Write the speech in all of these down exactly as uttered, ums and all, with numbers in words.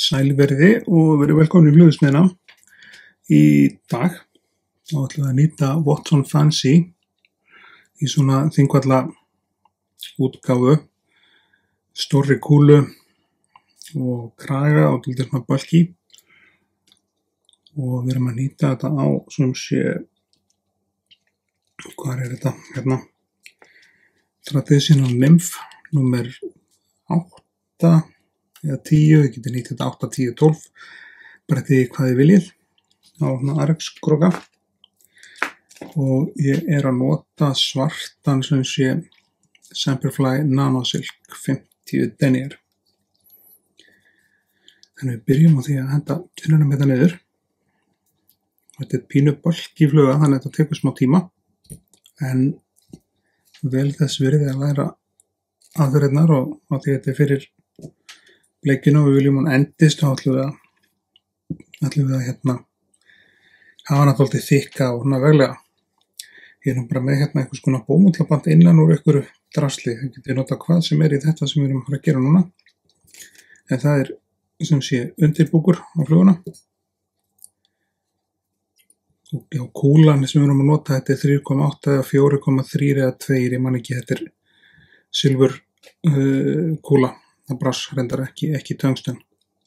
Sælverði og verið velkomin í Flugusmiðjuna. Í dag þá ætlum við að nýta Watson Fancy í svona Þingvalla útgáfu, stórri kúlu og kraga og dálítið svona bulky, og við erum að nýta þetta á sem sé, hvað er þetta hérna, Traditional Nymph númer átta eða tíu, þið getið nýtt þetta átta, tíu, tólf, brettið hvað þið viljið á R X króka, og ég er að nota svartan sem sé Semperfli Nano Silk fimmtíu denier. Þannig við byrjum á því að henda tunnunum hérna niður. Þetta er pínu bulky fluga, þannig að þetta tekur smá tíma, en vel þess virði að læra aðferðirnar, og á því þetta er fyrir bleikinu og við viljum hún endist, þá ætlum við að, ætlum við að hérna, hafa hana dálítið þykka og svona veglega. Ég er nú bara með hérna eitthvað svona bómullaband innan úr einhverju drasli. Þið getið nota hvað sem er í þetta sem við erum að fara að gera núna. En það er sem sé undirbúkur á fluguna. Og já, kúlan sem við erum að nota, þetta er þrjú komma átta eða fjögur komma þrjú eða tvö, ég man ekki, þetta er silfur uh, kúla. Það bráss reyndar ekki, ekki tungsten.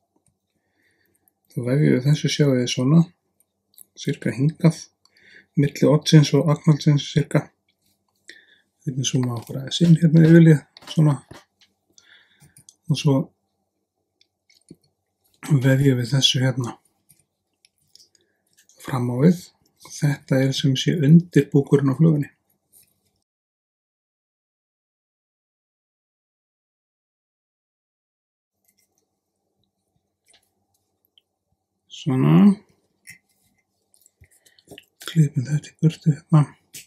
Þá vefjum við þessu, sjáum við svona, cirka hingað, milli oddsins og agnaldsins cirka. Við zooma okkur aðeins inn hérna yfirlið, svona. Og svo vefjum við þessu hérna fram á við. Þetta er sem sé undirbúkurinn á flugunni. Svona. Klippum þetta í burtu hérna.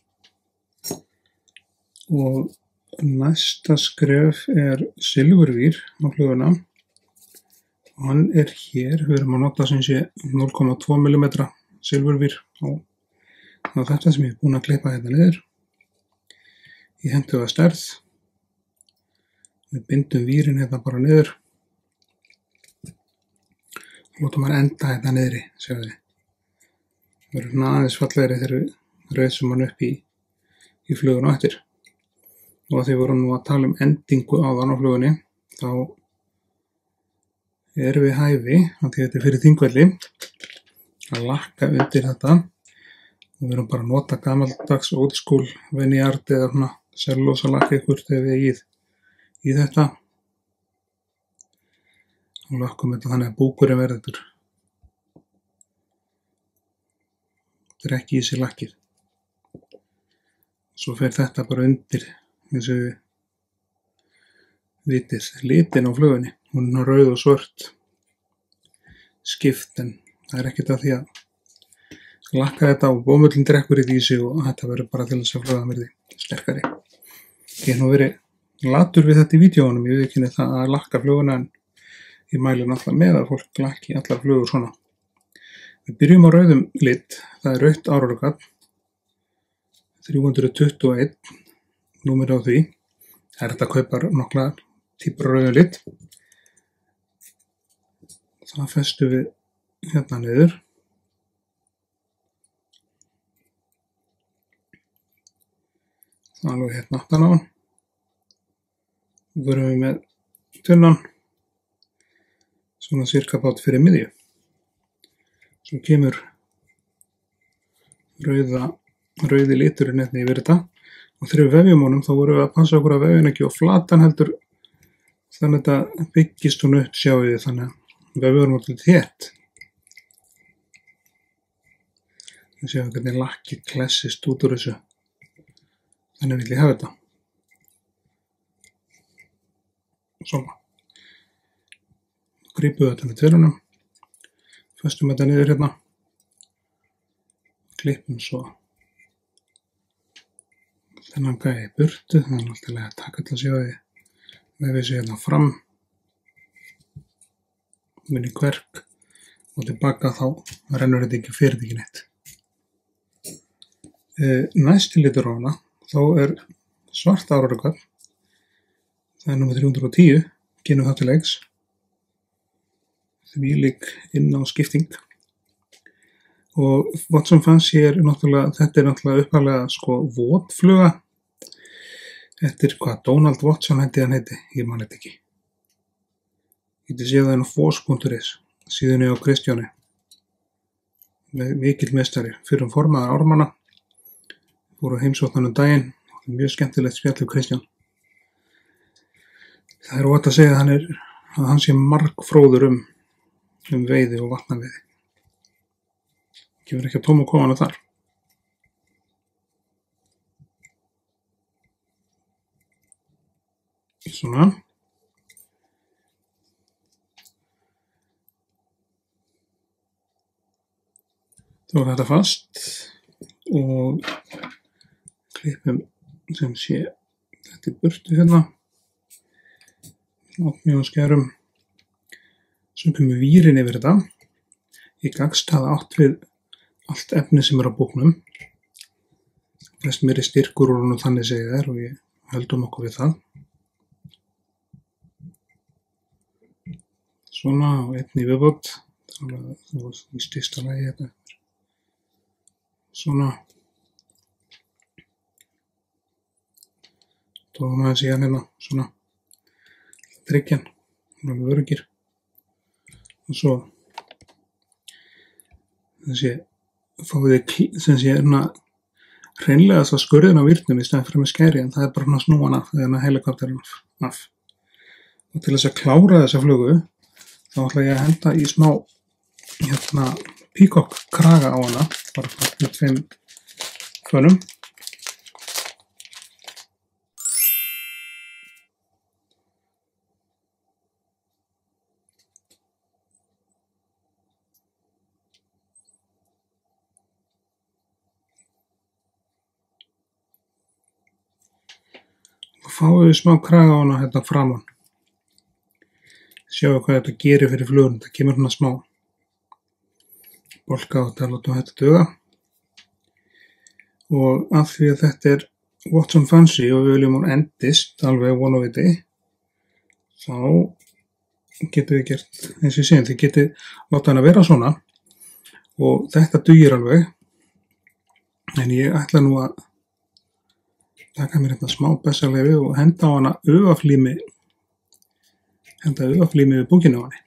Og næsta skref er silfurvír á fluguna. Og hann er hér, við erum að nota sem sé núll komma tvö millimetra silfurvír á, á þetta sem ég er búinn að klippa hérna niður. Ég hendi það stærð. Við bindum vírin hérna bara niður. Látum hann enda hérna niðri, sjáðu þið. Það verður svona aðeins fallegri þegar við reisum hann upp í, í flugun á eftir. Og því vorum nú að tala um endingu áðan á flugunni, þá erum við hæfi, af því þetta er fyrir Þingvelli, að lakka undir þetta. Og við erum bara að nota gamaldags old school vineyard eða svona sellósa lakka ykkur þegar við í, í þetta. Og lökkum þetta þannig að búkurinn verður þetta. Þetta er ekki í sig lakkið. Svo fer þetta bara undir eins og við vitið litin á flugunni. Hún er rauð og svört skipt, en það er ekkert að því að lakka þetta og bómullin drekkur í því sig, og þetta verður bara til þess að flugan verði sterkari. Ég hef nú verið latur við þetta í vídeóunum, ég viðurkenni það að lakka fluguna, en ég mæli náttúrulega með að fólk lakki allar flugur svona. Við byrjum á rauðum lit, það er rautt árarugall, þrjú hundruð tuttugu og eitt, númer á því. Það er þetta að kaupa nokkla típur á rauðum lit. Það festum við hérna niður. Það er alveg hérna aftan á hann. Við verum við með tunnan, svona cirka bát fyrir miðju. Svo kemur rauða, rauði liturinn hérna yfir þetta, og þegar við vefjum honum þá vorum við að passa okkur að vefjum ekki á flatan heldur, þannig að þetta byggist hún upp, sjáum við, þannig að vefjum honum alltaf þétt. Við sjáum hvernig lakkið klessist út úr þessu, þannig vil ég hafa þetta. Svona. Grípum við þetta með törunum, festum þetta niður hérna, klippum svo þennan gæði í burtu, þannig að alltaf að taka til að sjá því, vefið þessu hérna fram, inn í kverk og tilbaka, þá rennur þetta ekki fyrir ekki neitt. E, næsti litur á hana, þá er svart árarugall, það er númer þrjú hundruð og tíu, kynum það til leiks. þvílík inn á skipting. Og Watson Fancy er náttúrulega, þetta er náttúrulega upphaflega sko votfluga eftir hvað Donald Watson heiti hann heiti, ég man þetta ekki. Getið séð það inn á foss punktur is, síðunni á Kristjáni. Mikill meistari, fyrir um formaðar ármanna, fóru heimsóknarnum daginn, mjög skemmtilegt spjall um Kristján. Það er óhætt að segja að hann er, að hann sé margfróður um, um veiði og vatnaveiði. Kemur ekki að tóma kofana þar. Svona. Þá er þetta fast og klippum sem sé þetta í burtu hérna. Mjög skærum. Svo kemur vírin yfir þetta. Í gagnstæða átt við allt efni sem er á búknum. Flest mér er styrkur úr honum þannig segja þær og ég höldum okkur við það. Svona og einn í viðbót. Það var í styrsta lagi hérna. Svona. Tóðum aðeins í hann hérna. Svona. Tryggjan. Svona með öryggir. Og svo þessi fáið þið sem sé hérna hreinlega það skurðin á vírnum í staðinn fyrir með skæri en það er bara svona snúan af þegar hann helikopterinn af. Og til þess að klára þessa flugu þá ætla ég að henda í smá hérna peacock kraga á hana bara með tveim fönum. Fáum við smá kraga á hana hérna framan. Sjáum hvað þetta gerir fyrir flugun. Það kemur hérna smá bolka og það látum þetta duga. Og af því að þetta er Watson Fancy og við viljum hún endist alveg von og viti, þá getum við gert eins og ég segjum. Þið getið láta hana vera svona og þetta dugir alveg. En ég ætla nú að taka mér hérna smá bessaleyfi og henda á hana öfaflími henda öfaflími við búkinu á henni.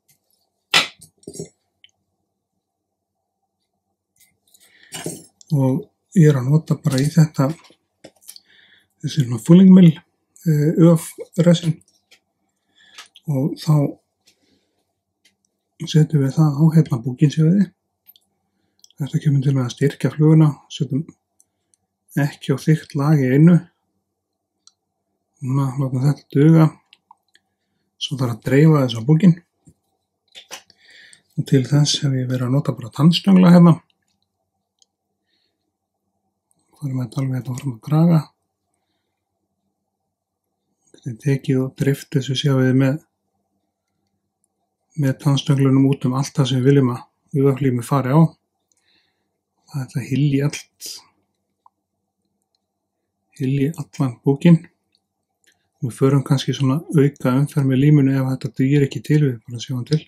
Og ég er að nota bara í þetta þessi svona fulling mill öfresin og þá setjum við það á hérna búkin séu þið. Þetta kemur til með að styrkja fluguna, setjum ekki á þykkt lag í einu. Núna látum þetta duga. Svo þarf að dreifa þess á búkin. Og til þess hef ég verið að nota bara tannstöngla hérna. Það er með þetta alveg þetta fram að kraga. Þetta er tekið og drift þessu sjáum við með með tannstönglanum út um allt það sem við viljum að öfaflími fari á. Það er þetta hylji allt hylji allan búkin. Við förum kannski svona auka umferð með líminu ef þetta dugir ekki til, við bara sjáum til.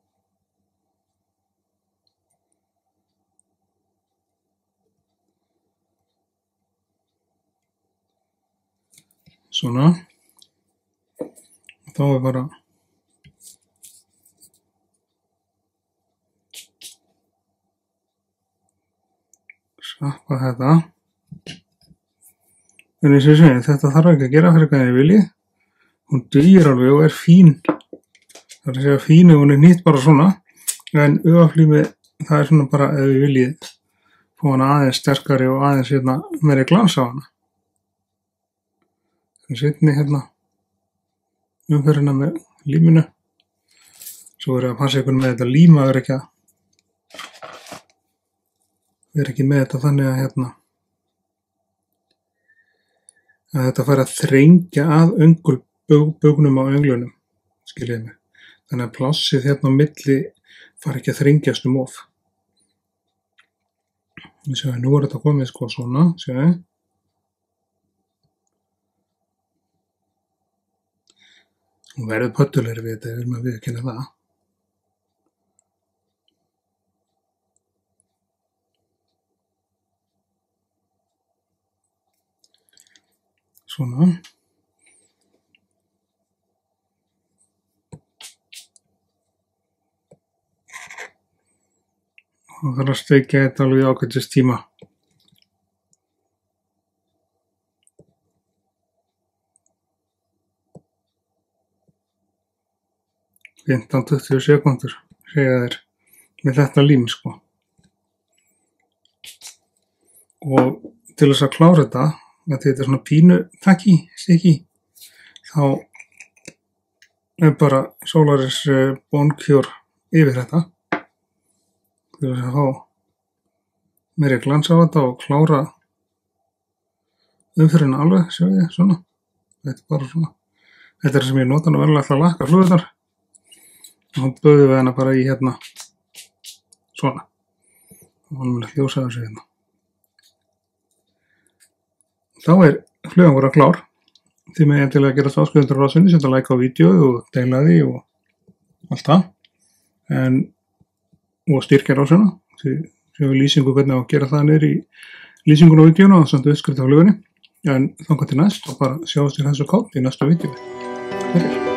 Svona. Og þá er bara skappa þetta. En eins og ég segi, þetta þarf ekki að gera fyrir hvað ég vilji. Hún dugir alveg og er fín. Það er að segja fín ef hún er nýtt bara svona. En öfaflími, það er svona bara ef við viljið fá hana aðeins sterkari og aðeins hérna meiri glans á hana. Þannig setni hérna umferðina með líminu. Svo er að passa ykkur með þetta líma, er ekki að er ekki með þetta þannig að hérna að þetta fara að þrengja að öngul bögnum á önglunum, skiljið mig. Þannig að plássið hérna á milli fara ekki að þrengjast um of. Sjáðu, nú er þetta komið sko svona, sjáðu. Hún verður pöttulegri við þetta, við erum að viðurkenna það. svona. Og það þarf að steikja þetta alveg í ágætis tíma. fimmtán til tuttugu sekúndur, segja þeir, með þetta lím, sko. Og til þess að klára þetta, að þetta er svona pínu takki, stykki, þá er bara Solaris Bone Cure yfir þetta. Til þess að fá meiri glans á þetta og klára umfyririnn alveg, sjáu þið, svona. Þetta er bara svona. Þetta er sem ég nota nú vel alltaf að lakka flugurnar. Og þá böðum við hana bara í hérna svona og hann vil hljósa þessu hérna. Þá er flugan voru klár. Þið með endilega að gera áskrifundur á rásunni, setja like á vídeóið og deila því og allt það. En og styrkja rásuna. Þið séu lýsingu hvernig á að gera það niður í lýsingun á vídeóinu og samt uppskrift á flugunni. En þangað til næst og bara sjáumst í þessu kátt í næstu vídeói.